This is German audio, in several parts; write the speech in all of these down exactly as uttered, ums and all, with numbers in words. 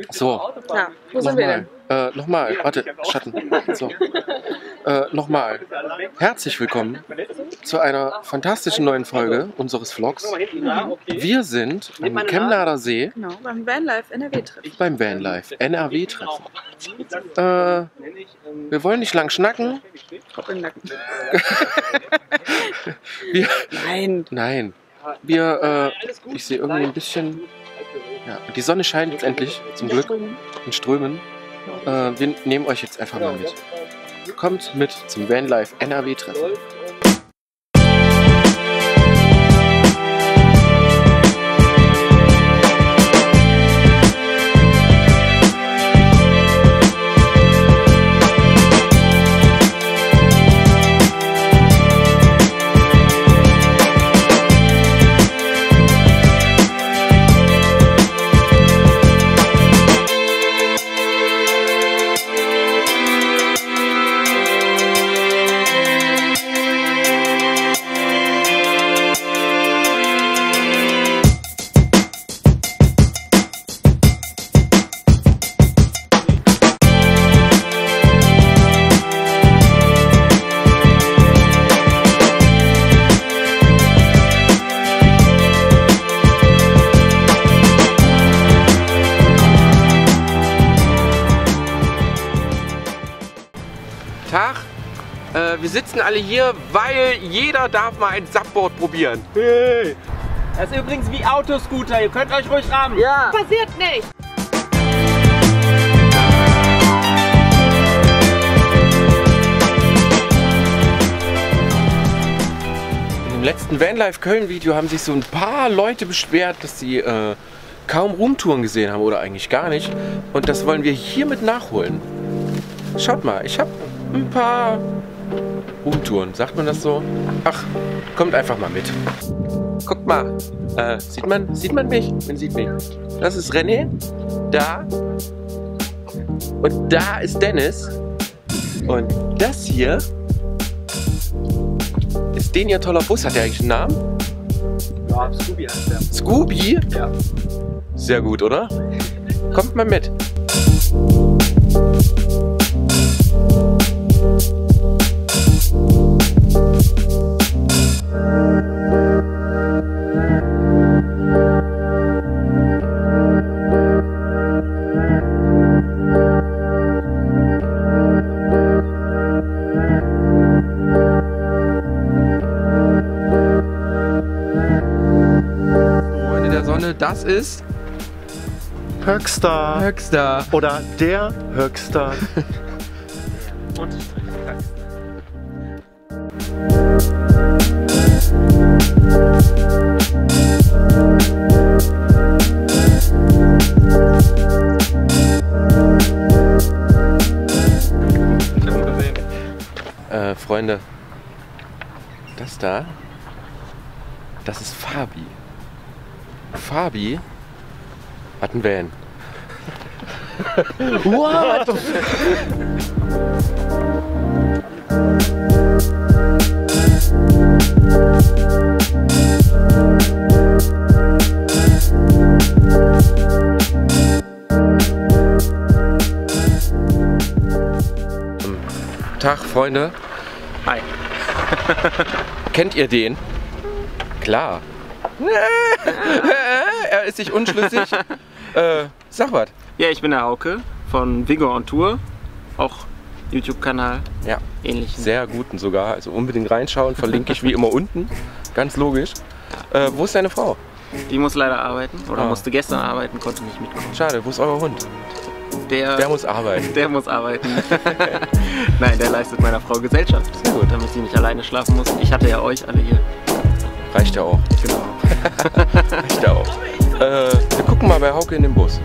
So. Ja, wo sind wir denn? Äh, nochmal, warte, Schatten. So. Äh, nochmal. Herzlich willkommen zu einer fantastischen neuen Folge unseres Vlogs. Wir sind am Chemnader See. Genau, beim Vanlife N R W-Treffen. Beim Vanlife N R W-Treffen. Äh, wir wollen nicht lang schnacken. Kopf im Nacken. wir, Nein. Nein. Wir, äh, ich sehe irgendwie ein bisschen... Ja, die Sonne scheint jetzt endlich, zum Glück, in Strömen. Äh, wir nehmen euch jetzt einfach mal mit. Kommt mit zum Vanlife N R W-Treffen. Tag, äh, wir sitzen alle hier, weil jeder darf mal ein Subboard probieren. Hey. Das ist übrigens wie Autoscooter, ihr könnt euch ruhig rammen. Ja. Passiert nicht. In dem letzten Vanlife Köln Video haben sich so ein paar Leute beschwert, dass sie äh, kaum Roomtouren gesehen haben oder eigentlich gar nicht. Und das wollen wir hiermit nachholen. Schaut mal, ich habe ein paar Roomtouren, sagt man das so? Ach, kommt einfach mal mit. Guckt mal, äh, sieht man, sieht man mich? Man sieht mich. Das ist René, da. Und da ist Dennis. Und das hier ist den ihr toller Bus. Hat der eigentlich einen Namen? Ja, Scooby heißt der. Scooby? Ja. Sehr gut, oder? Kommt mal mit. Freunde der Sonne, das ist Höxter. Höxter. Oder der Höxter. Äh, Freunde, das da, das ist Fabi. Fabi hat einen Van. What? Tag, Freunde. Hi. Kennt ihr den? Klar. Er ist sich unschlüssig. äh, sag was. Ja, ich bin der Hauke von Vigor on Tour. Auch YouTube-Kanal. Ja. Ähnlichen. Sehr guten sogar. Also unbedingt reinschauen. Verlinke ich wie immer unten. Ganz logisch. Äh, wo ist deine Frau? Die muss leider arbeiten. Oder Ah. musste gestern arbeiten, konnte nicht mitkommen. Schade, wo ist euer Hund? Der, Der muss arbeiten. der muss arbeiten. Nein, der leistet meiner Frau Gesellschaft. Sehr gut. Damit sie nicht alleine schlafen muss. Ich hatte ja euch alle hier. Reicht ja auch. Genau. Reicht ja auch. Äh, wir gucken mal bei Hauke in den Bus.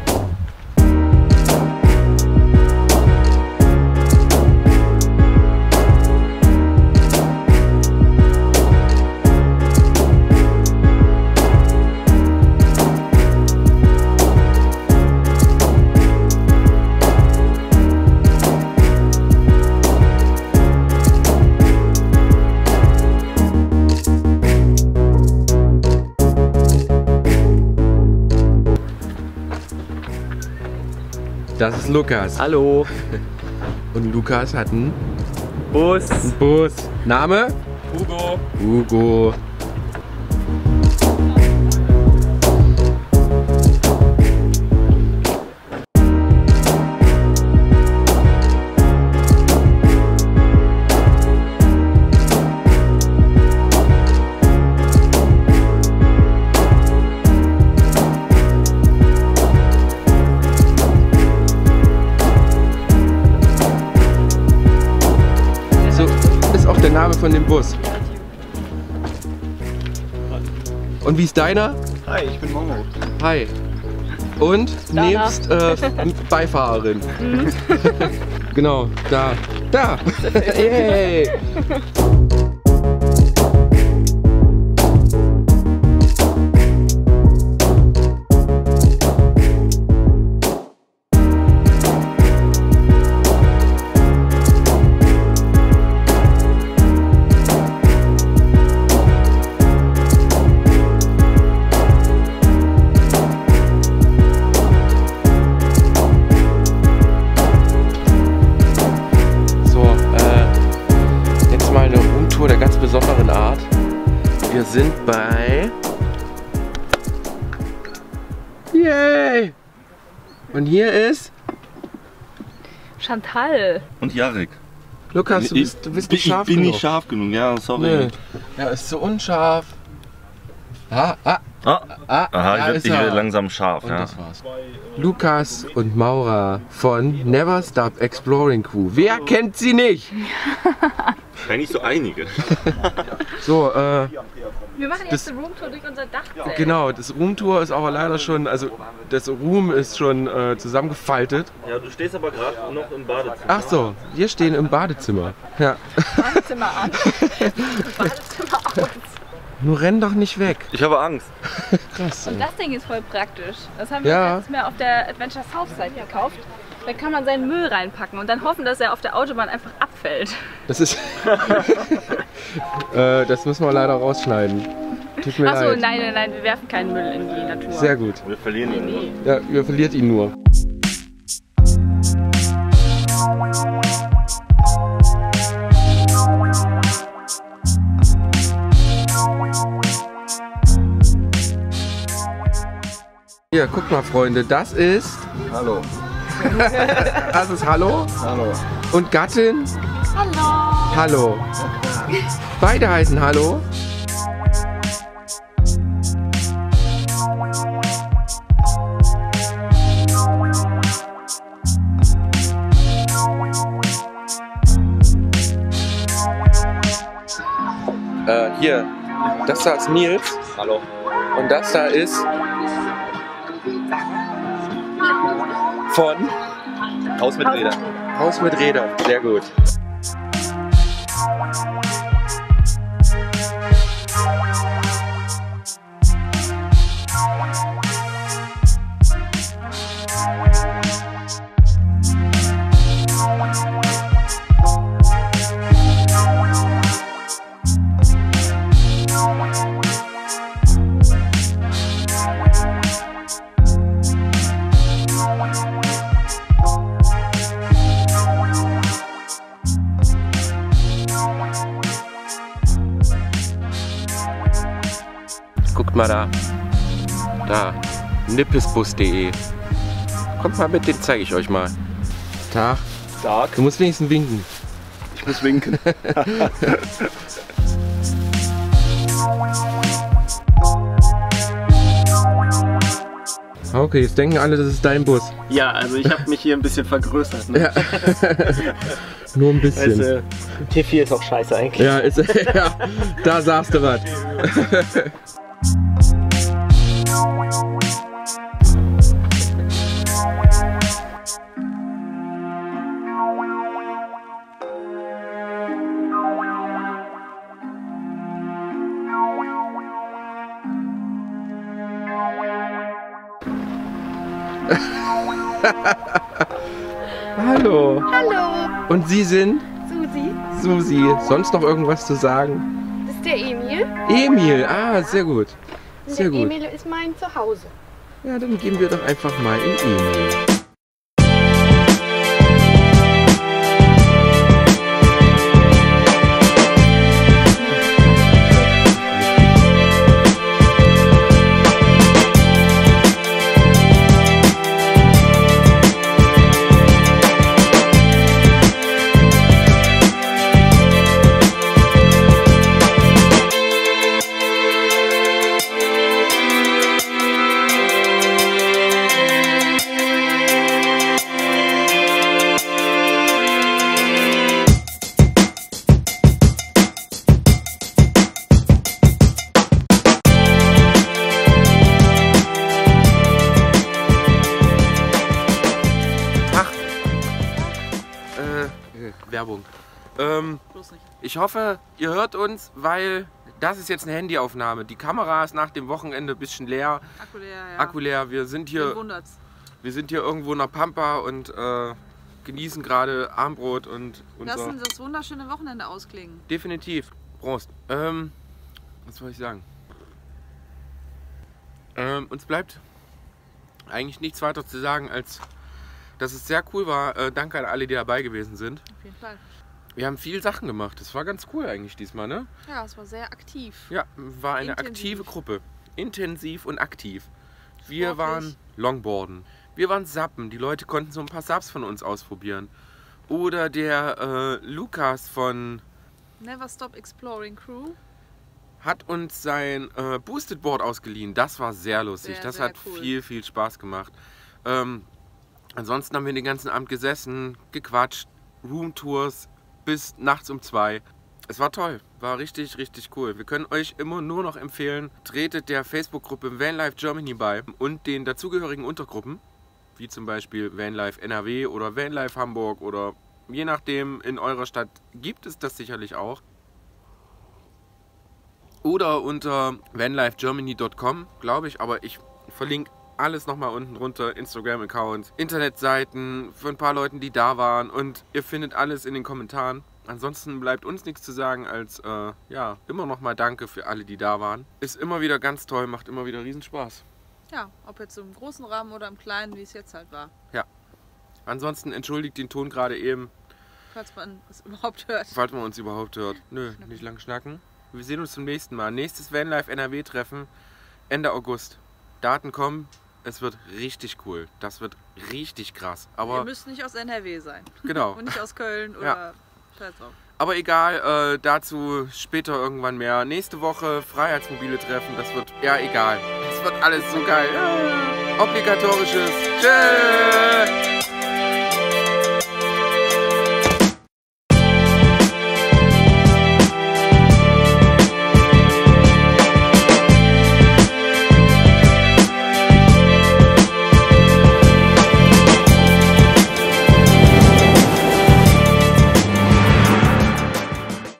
Das ist Lukas. Hallo. Und Lukas hat einen Bus. Bus. Name? Hugo. Hugo. Der Name von dem Bus. Und wie ist deiner? Hi, ich bin Momo. Hi. Und Da, nebst äh, Beifahrerin. Mhm. Genau, da. Da! Yay! Besonderen Art. Wir sind bei... Yay! Und hier ist... Chantal. Und Jarek. Lukas, du bist, du bist nicht scharf Ich bin genug. nicht scharf genug, ja, sorry. Nee. Ja, ist so unscharf. Ah, ah, Ah, ah, aha, da ich ist werde er. werd langsam scharf, Und ja. das war's. Lukas und Maura von Never Stop Exploring Crew. Wer kennt sie nicht? Eigentlich so einige. So, äh, Wir machen Das- jetzt eine Roomtour durch unser Dachzelt. genau, das Roomtour ist aber leider schon, also das Room ist schon äh, zusammengefaltet. Ja, du stehst aber gerade noch im Badezimmer. Ach so, wir stehen im Badezimmer. Ja. Badezimmer an. Badezimmer aus. Nur renn doch nicht weg. Ich habe Angst. Krass. Und das Ding ist voll praktisch. Das haben wir Ja. letztes Mal auf der Adventure Southside gekauft. Da kann man seinen Müll reinpacken und dann hoffen, dass er auf der Autobahn einfach abfällt. Das ist. äh, das müssen wir leider rausschneiden. Tut mir Achso, leid. nein, nein, nein, wir werfen keinen Müll in die Natur. Sehr gut. Wir verlieren ihn nur. Ja, ihr verliert ihn nur. Hier, guck mal, Freunde, das ist. Hallo. Das ist Hallo. Hallo. Und Gattin? Hallo. Hallo. Beide heißen Hallo. Äh, hier. Das da ist Nils. Hallo. Und das da ist von Haus mit Rädern. Haus mit Rädern. Sehr gut. Guckt mal da. Da. nippesbus punkt de. Kommt mal mit, den zeige ich euch mal. Tag. Tag. Du musst wenigstens winken. Ich muss winken. Okay, jetzt denken alle, das ist dein Bus. Ja, also ich habe mich hier ein bisschen vergrößert. Ne? Ja. Nur ein bisschen. Also, T vier ist auch scheiße eigentlich. Ja, ist, ja, da sagst du was. Hallo. Hallo. Und Sie sind Susi. Susi. Sonst noch irgendwas zu sagen? Das ist der Emil. Emil. Ah, sehr gut. Und Sehr der gut. Emil ist mein Zuhause. Ja, dann gehen wir doch einfach mal in Emil. Werbung. Ähm, Bloß nicht. ich hoffe, ihr hört uns, weil das ist jetzt eine Handyaufnahme. Die Kamera ist nach dem Wochenende ein bisschen leer. Akku leer, ja. Akku leer. Wir sind Wen hier, wundert's? wir sind hier irgendwo in der Pampa und äh, genießen gerade Armbrot und unser... Lassen das wunderschöne Wochenende ausklingen. Definitiv. Prost. Ähm, was soll ich sagen? Ähm, uns bleibt eigentlich nichts weiter zu sagen, als dass es sehr cool war. Äh, danke an alle, die dabei gewesen sind. Auf jeden Fall. Wir haben viel Sachen gemacht. Das war ganz cool eigentlich diesmal, ne? Ja, es war sehr aktiv. Ja, war eine Intensiv. aktive Gruppe. Intensiv und aktiv. Wir Sportlich. waren Longboarden. Wir waren Sappen. Die Leute konnten so ein paar Subs von uns ausprobieren. Oder der äh, Lukas von Never Stop Exploring Crew. hat uns sein äh, Boosted Board ausgeliehen. Das war sehr lustig. Sehr, das sehr hat cool. viel, viel Spaß gemacht. Ähm, ansonsten haben wir den ganzen Abend gesessen, gequatscht, Roomtours bis nachts um zwei. Es war toll, war richtig, richtig cool. Wir können euch immer nur noch empfehlen, tretet der Facebook-Gruppe Vanlife Germany bei und den dazugehörigen Untergruppen, wie zum Beispiel Vanlife N R W oder Vanlife Hamburg oder je nachdem in eurer Stadt gibt es das sicherlich auch. Oder unter vanlife germany punkt com, glaube ich, aber ich verlinke alles nochmal unten drunter, Instagram-Accounts, Internetseiten von ein paar Leuten, die da waren und ihr findet alles in den Kommentaren. Ansonsten bleibt uns nichts zu sagen als, äh, ja, immer nochmal Danke für alle, die da waren. Ist immer wieder ganz toll, macht immer wieder Riesenspaß. Ja, ob jetzt im großen Rahmen oder im kleinen, wie es jetzt halt war. Ja. Ansonsten entschuldigt den Ton gerade eben, Falls man es überhaupt hört. falls man uns überhaupt hört. Nö, nicht lang schnacken. Wir sehen uns zum nächsten Mal. Nächstes Vanlife N R W-Treffen Ende August. Daten kommen. Es wird richtig cool. Das wird richtig krass. Ihr Aber müsst nicht aus N R W sein. genau. Und nicht aus Köln oder Ja. Scheiß drauf. Aber egal, äh, dazu später irgendwann mehr. Nächste Woche Freiheitsmobile Treffen. Das wird ja egal. Das wird alles so geil. Obligatorisches. Tschüss.